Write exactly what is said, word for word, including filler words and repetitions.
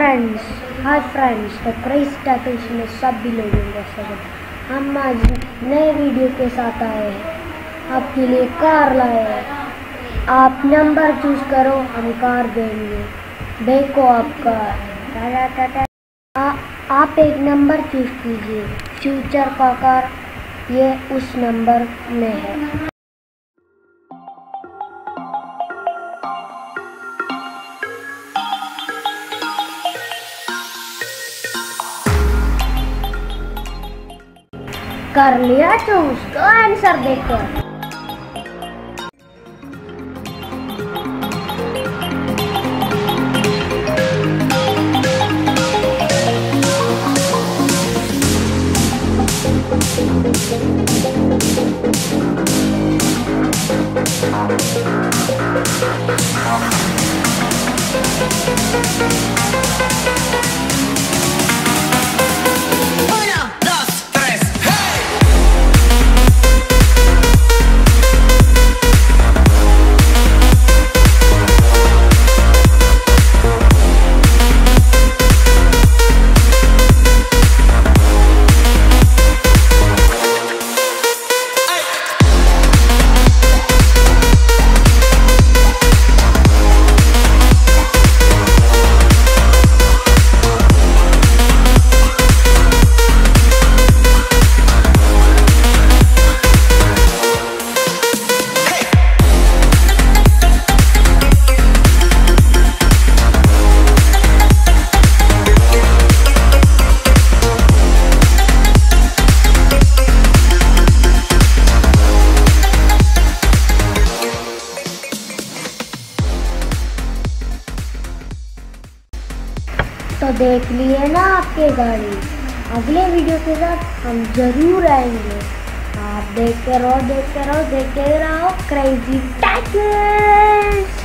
Friends hi friends तो craze tattoos में सभी लोगों का स्वागत। हम आज नए वीडियो के साथ आए हैं। आपके लिए कार लाए हैं। आप नंबर चूज करो, हम कार देंगे। देखो आप कार। आ, आप एक नंबर चूज कीजिए। फ्यूचर का कार ये उस नंबर में है। कर लिया चूज, तो आंसर देखो। तो देख लिए ना आपके गाड़ी। अगले वीडियो के साथ हम जरूर आएंगे। आप देखते रहो देखते रहो देखते रहो क्रेज़ी टैटूज।